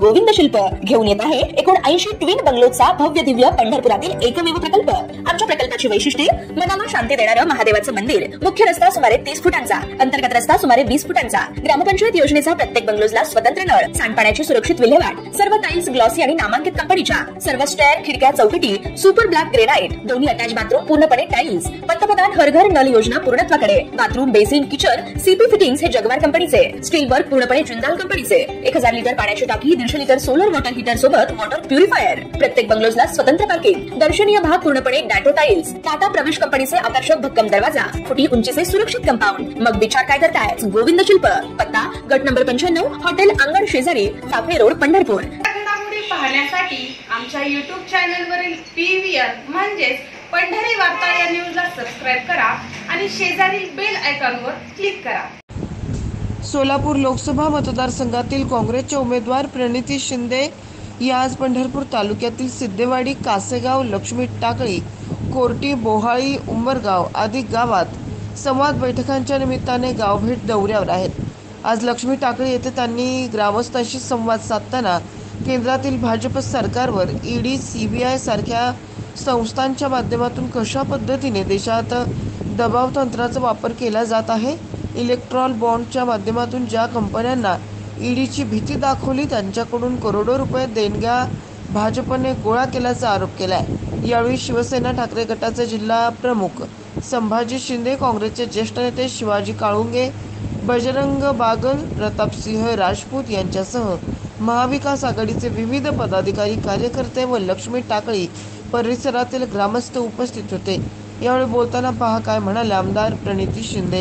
गोविंद शिल्प घेऊन येत आहे 79 ट्विन बंगलोचा भव्य दिव्य पंढरपुरातील एकमेव प्रकल्प। आमच्या प्रकल्पाची वैशिष्ट्ये मनाला शांती देणारं महादेवाचं मंदिर, मुख्य रस्ता सुमारे 30 फुटांचा, अंतर्गत रस्ता सुमारे 20 फुटांचा, ग्रामपंचायत योजनेचा प्रत्येक बंगलोजला स्वतंत्र नळ, सांडपाण्याची सुरक्षित विल्हेवाट, सर्व टाइल्स ग्लॉसी आणि नामांकित कंपनीच्या, सर्व स्टेअर, खिडक्या, चौकटी सुपर ब्लॅक ग्रेनाइट, दोन्ही अटॅच बाथरूम पूर्णपणे टाइल्स, पंतप्रधान हर घर नल योजना पूर्णत्वाकडे, bathroom, basin, kitchen CP fittings हे जगवार कंपनीचे, स्टील वर्क पूर्णपणे जिंदाल कंपनीचे, 1000 लिटर पाण्याची टाकी, 150 लिटर सोलर वॉटर हीटर सोबत वॉटर प्युरिफायर, प्रत्येक बंगलोजला स्वतंत्र पार्किंग, दर्शनीय भाग पूर्णपणे डॅटो टाइल्स, टाटा प्रवेश कंपनीचे आकर्षक भक्कम दरवाजा, फुटी उंचीचे सुरक्षित कंपाऊंड। मग विचार काय करताय? गोविंद शिल्प, पत्ता गट नंबर 95, हॉटेल अंगण शेजारी, साखरे रोड, पंढरपूर। घडामोडी पाहण्यासाठी आमच्या YouTube चॅनलवरील PVR म्हणजेच पंढरी वार्ता या न्यूजला सबस्क्राइब करा आणि शेजारील बेल आयकॉनवर क्लिक करा। सोलापूर लोकसभा मतदारसंघातील काँग्रेसचे उमेदवार प्रणिती शिंदे या आज पंढरपूर तालुक्यातील सिद्धेवाडी, कासेगाव, लक्ष्मी टाकळी, कोर्टी, बोहाळी, उंबरगाव आदी गावात संवाद बैठकांच्या निमित्ताने गावभेट दौऱ्यावर आहेत। आज लक्ष्मी टाकळी येथे त्यांनी ग्रामस्थांशी संवाद साधताना केंद्रातील भाजप सरकारवर ईडी, CBI सारख्या संस्थांच्या माध्यमातून कशा पद्धतीने देशात दबाव तंत्राचा वापर केला जात आहे, इलेक्ट्रॉल बॉन्डच्या माध्यमातून ज्या कंपन्यांना ईडीची भीती दाखवली त्यांच्याकडून करोडो रुपये देणग्या भाजपने गोळा केल्याचा आरोप केलाय। यावेळी शिवसेना ठाकरे गटाचे जिल्हा प्रमुख संभाजी शिंदे, काँग्रेसचे ज्येष्ठ नेते शिवाजी काळुंगे, बजरंग बागल, प्रतापसिंह राजपूत यांच्यासह महाविकास आघाडीचे विविध पदाधिकारी, कार्यकर्ते व लक्ष्मी टाकळी परिसरातील ग्रामस्थ उपस्थित होते। यावेळी बोलताना पहा काय म्हणाले आमदार प्रणिती शिंदे।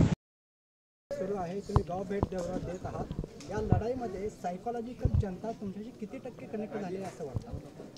सुरू आहे, तुम्ही गाव भेट दौरा देत आहात, या लढाईमध्ये सायकोलॉजिकल जनता तुमच्याशी किती टक्के कनेक्ट झाली असं वाटतं?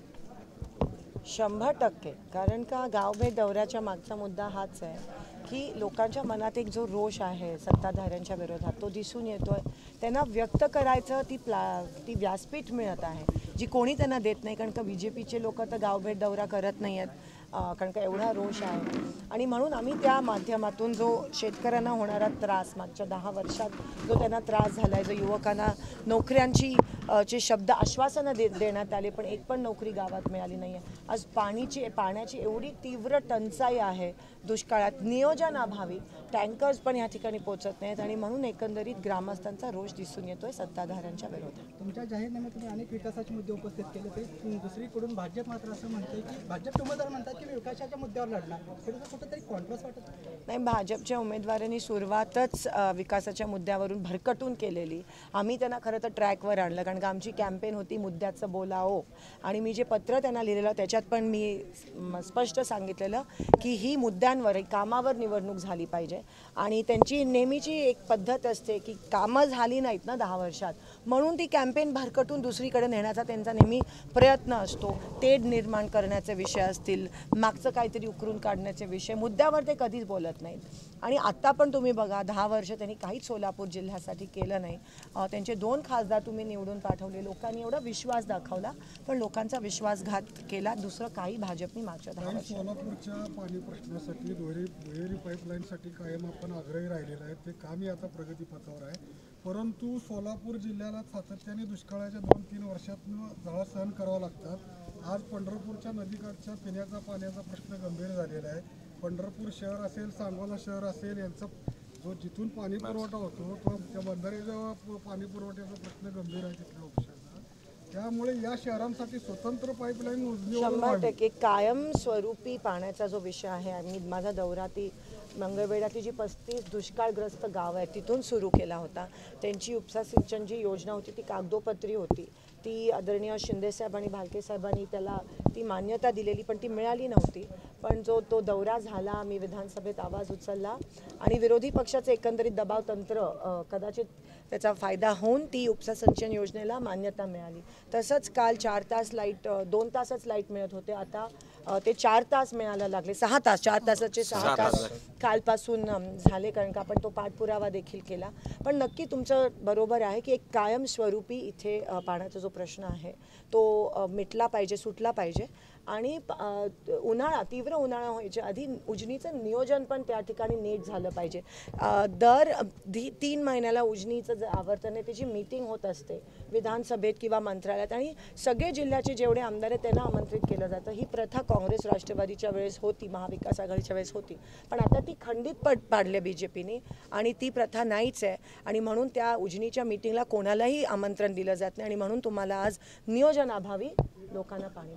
100%, कारण का गाव भेट दौऱ्याच्या मागचा मुद्दा हाच आहे की लोकांच्या मनात एक जो रोष आहे सत्ताधाऱ्यांच्या विरोधात तो दिसून येतोय। त्यांना व्यक्त करायचं ती व्यासपीठ मिळत आहे जी कोणी त्यांना देत नाही, कारण का BJPचे लोक तर गाव भेट दौरा करत नाही आहेत, कारण का एवढा रोष आहे। आणि म्हणून आम्ही त्या माध्यमातून जो शेतकऱ्यांना होणारा त्रास मागच्या 10 वर्षात जो त्यांना त्रास झाला आहे, जो युवकांना नोकऱ्यांची चे शब्द आश्वासनं देण्यात आले पण एक पण नोकरी गावात मिळाली नाही आहे। आज पाण्याची एवढी तीव्र टंचाई आहे, दुष्काळात नियोजनाभावी टँकर्स पण या ठिकाणी पोहोचत नाहीत आणि म्हणून एकंदरीत ग्रामस्थांचा रोष दिसून येतोय सत्ताधाऱ्यांच्या विरोधात। तुमच्या जाहीरनाम्यात तुम्ही अनेक विकासाचे मुद्दे उपस्थित केले, ते दुसरीकडून भाजप मात्र असं म्हणते की भाजपचे उमेदवार म्हणतात की विकासाच्या मुद्द्यावर लढणार, कुठेतरी कॉन्ट्रास्ट वाटत नाही। भाजपच्या उमेदवारांनी सुरुवातच विकासाच्या मुद्द्यावरून भरकटून केलेली, आम्ही त्यांना खरं तर ट्रॅकवर आणलं, कारण का आमची कॅम्पेन होती मुद्द्याचं बोलाओ आणि मी जे पत्र त्यांना लिहिलेलं त्याच्यात पण मी स्पष्ट सांगितलेलं की ही मुद्द्यांवर कामावर निवडणूक झाली पाहिजे आणि त्यांची नेहमीची एक पद्धत असते की कामं झाली नाहीत ना 10 वर्षात म्हणून ती कॅम्पेन भरकटून दुसरीकडे नेण्याचा त्यांचा नेहमी प्रयत्न असतो। तेढ निर्माण करण्याचे विषय असतील, मागचं काहीतरी उकरून काढण्याचे विषय, मुद्द्यावर ते कधीच बोलत नाहीत। आणि आत्ता पण तुम्ही बघा 10 वर्ष त्यांनी काहीच सोलापूर जिल्ह्यासाठी केलं नाही। त्यांचे 2 खासदार तुम्ही निवडून पाठवले, लोकांनी एवढा विश्वास दाखवला पण लोकांचा विश्वासघात केला, दुसरं काही भाजपनी मागच्या 10 वर्षात। सोलापूरच्या पाणी प्रश्नासाठी दुहेरी पाईपलाईनसाठी कायम आपण आग्रही राहिलेला आहे, ते कामही आता प्रगतीपथावर आहे, परंतु सोलापूर जिल्ह्याला सातत्याने दुष्काळाच्या 2-3 वर्षातून झळा सहन करावा लागतात। आज पंढरपूरच्या नदीकाठच्या पिण्याचा पाण्याचा प्रश्न गंभीर झालेला आहे। पंढरपूर शहर असेल, सांगोला शहर असेल, यांचा जो जिथून पाणी पुरवठा होतो तो त्या बंधाऱ्याचा पाणी पुरवठ्याचा प्रश्न गंभीर आहे तिथल्या उपशाचा, त्यामुळे या शहरांसाठी स्वतंत्र पाईपलाईन 100% कायमस्वरूपी पाण्याचा जो विषय आहे, आम्ही माझा दौरा ती मंगळवेढ्यातली जी 35 दुष्काळग्रस्त गाव आहेत तिथून सुरू केला होता। त्यांची उपसा सिंचनची योजना होती ती कागदोपत्री होती, ती आदरणीय शिंदेसाहेब आणि भालके साहेबांनी त्याला ती मान्यता दिलेली पण ती मिळाली नव्हती। पण तो दौरा झाला, मी विधानसभेत आवाज उचलला आणि विरोधी पक्षाचे एकंदरीत दबाव तंत्र कदाचित त्याचा फायदा होऊन ती उपसा सिंचन योजनेला मान्यता मिळाली। तसंच काल 4 तास लाईट 2 तासच लाईट मिळत होते, आता ते 4 तास मिळायला लागले, 6 तास 4 तासाचे 6 तास कालपासून झाले, कारण का आपण तो पाठपुरावा देखील केला। पण नक्की तुमचं बरोबर आहे की एक कायमस्वरूपी इथे पाण्याचा जो प्रश्न आहे तो मिटला पाहिजे, सुटला पाहिजे आणि तीव्र उन्हाळा व्हायच्या आधी उजनीचं नियोजन पण त्या ठिकाणी नीट झालं पाहिजे। दर 3 महिन्याला उजनीचं आवर्तनेची मीटिंग होत असते विधानसभेत किंवा मंत्रालयात, आणि सगळे जिल्ह्याचे जेवढे आमदार आहेत त्यांना आमंत्रित केलं जातं. ही प्रथा काँग्रेस राष्ट्रवादीच्या वेळेस होती, महाविकास आघाडीच्या वेळेस होती, पण आता ती खंडित पाडली BJPने आणि ती प्रथा नाहीच आहे. आणि म्हणून त्या उजनीच्या मीटिंगला कोणालाही आमंत्रण दिलं जात नाही आणि म्हणून तुम्हाला आज नियोजनाभावी लोकांना पाणी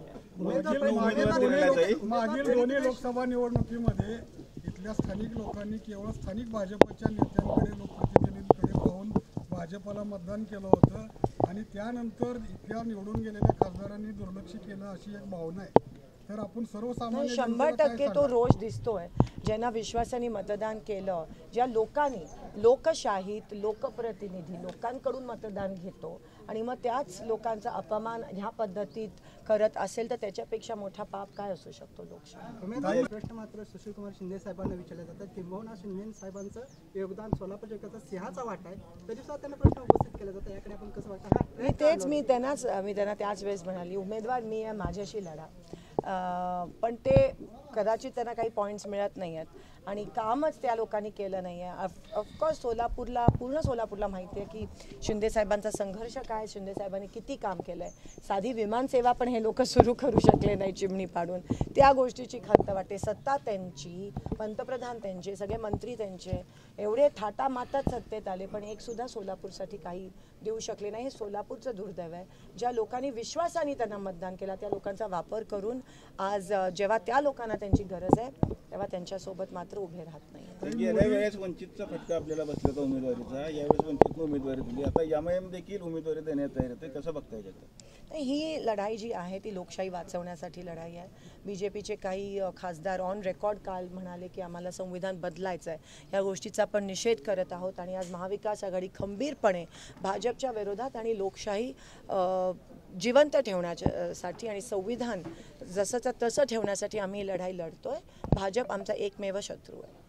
मिळालं. मागील दोन्ही लोकसभा निवडणुकीमध्ये इथल्या स्थानिक लोकांनी केवळ स्थानिक भाजपच्या नेत्यांकडे, लोकप्रतिनिधींकडे पाहून भाजपला मतदान केलं होतं आणि त्यानंतर इथल्या निवडून गेलेल्या खासदारांनी दुर्लक्ष केलं अशी एक भावना आहे. तर आपण सर्वसामान्य 100% तो रोष दिसतोय. ज्यांना विश्वासाने मतदान केलं, ज्या लोकांनी लोकशाहीत लोकप्रतिनिधी लोकांकडून मतदान घेतो आणि मग त्याच लोकांचा अपमान ह्या पद्धतीत करत असेल तर त्याच्यापेक्षा मोठा पाप काय असू शकतो लोकशाही. प्रश्न मात्र सुशीलकुमार शिंदे साहेबांना विचारले जातात. किंबहुना शिंदे साहेबांचं योगदान सोलापूर जिल्ह्याचा सिंहाचा वाटा आहे, तरी सुद्धा त्यांना प्रश्न उपस्थित केला जातो. याकडे आपण कसं वाटतं? मी त्यांना त्याच वेळेस म्हणाली, उमेदवार मी आहे, माझ्याशी लढा. पण ते कदाचित त्यांना काही पॉईंट्स मिळत नाही आहेत आणि कामच त्या लोकांनी केलं नाही आहे. ऑफकोर्स पूर्ण सोलापूरला माहिती आहे की शिंदेसाहेबांचा संघर्ष काय, शिंदेसाहेबांनी किती काम केलं आहे. साधी विमानसेवा पण हे लोक सुरू करू शकले नाही चिमणी पाडून. त्या गोष्टीची खंत वाटते. सत्ता त्यांची, पंतप्रधान त्यांचे, सगळे मंत्री त्यांचे, एवढे थाटामाटात सत्तेत आले पण एक सुद्धा सोलापूरसाठी काही देऊ शकले नाही. हे सोलापूरचं दुर्दैव आहे. ज्या लोकांनी विश्वासाने त्यांना मतदान केलं त्या लोकांचा वापर करून आज जेव्हा त्या लोकांना त्यांची गरज आहे तेव्हा त्यांच्यासोबत मात्र उभे राहत नाही. गेल्या वेळेस वंचितचा फटका आपल्याला बसला होता उमेदवारीचा, यावेळेस वंचितने उमेदवारी दिली, आता MIM देखील उमेदवारी देण्यात तयार आहे. कसं बघता येतं? ही लढाई जी आहे ती लोकशाही वाचवण्यासाठी लढाई आहे. BJPचे काही खासदार ऑन रेकॉर्ड काल म्हणाले की आम्हाला संविधान बदलायचं आहे. या गोष्टीचा आपण निषेध करत आहोत आणि आज महाविकास आघाडी खंबीरपणे भाजपच्या विरोधात आणि लोकशाही जिवंत ठेवण्यासाठी आणि संविधान जसंच तसं ठेवण्यासाठी आम्ही लढाई लढतोय. भाजप आमचा एकमेव शत्रू आहे.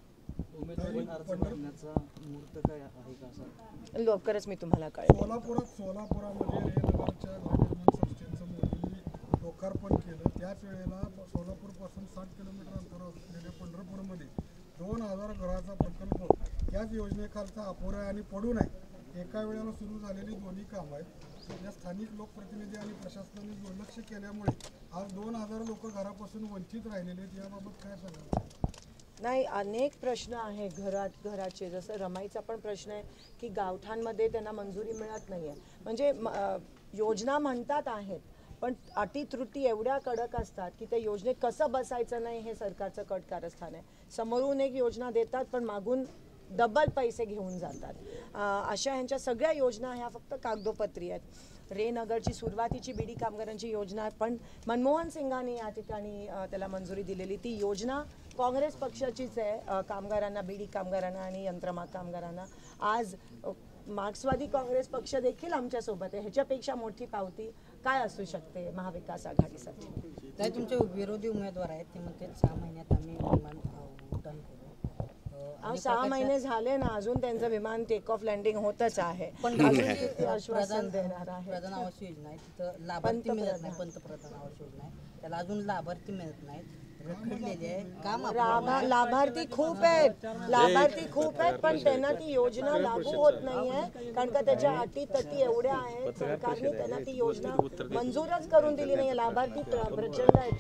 लवकरच मी तुम्हाला कळेल. सोलापुरामध्ये रेनगरच्या गृहनिर्माण संस्थेचं मोदींनी लोकार्पण केलं. त्याच वेळेला सोलापूरपासून 60 किलोमीटर अंतरावर असलेल्या पंढरपूरमध्ये 2000 घराचा प्रकल्प याच योजनेखालचा अपुरा आहे आणि पडून आहे. एका वेळेला सुरू झालेली दोन्ही कामं आहेत. या स्थानिक लोकप्रतिनिधी आणि प्रशासनाने दुर्लक्ष केल्यामुळे आज 2000 लोक घरापासून वंचित राहिलेले आहेत. याबाबत काय सांगाल? नाही, अनेक प्रश्न आहे घराचे. जसं रमाईचा पण प्रश्न आहे की गावठांमध्ये त्यांना मंजुरी मिळत नाही आहे. म्हणजे योजना म्हणतात आहेत पण अटी त्रुटी एवढ्या कडक असतात की त्या योजनेत कसं बसायचं नाही हे सरकारचं कट कारस्थान आहे. समोरून एक योजना देतात पण मागून डबल पैसे घेऊन जातात. अशा ह्यांच्या सगळ्या योजना ह्या फक्त कागदोपत्री आहेत. रेनगरची सुरुवातीची बीडी कामगारांची योजना पण मनमोहन सिंगांनी या ठिकाणी त्याला मंजुरी दिलेली. ती योजना काँग्रेस पक्षाचीच आहे. कामगारांना, बीडी कामगारांना आणि यंत्रमाग कामगारांना. आज मार्क्सवादी काँग्रेस पक्ष देखील आमच्यासोबत आहे. ह्याच्यापेक्षा मोठी पावती काय असू शकते महाविकास आघाडीसाठी? काय तुमचे विरोधी उमेदवार आहेत ते म्हणते 6 महिन्यात आम्ही विमान उड्डाण करू. 6 महिने झाले ना, अजून त्यांचं विमान टेक ऑफ लँडिंग होतच आहे. पण आश्वासन देणार आहे. प्रधान आवास योजना आहे तिथं लाभार्थी मिळत नाही. पंतप्रधान आवास योजना आहे त्याला अजून लाभार्थी मिळत नाहीत. लाभार्थी खूप आहेत पण त्यांना ती योजना लागू होत नाहीये कारण का त्याच्या अटी तटी एवढ्या आहेत. सरकारने त्यांना ती योजना मंजूरच करून दिली नाही. लाभार्थी प्रचंड आहे.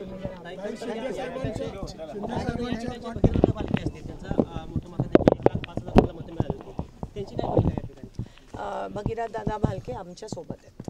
भगीरथ दादा भालके आमच्या सोबत आहेत.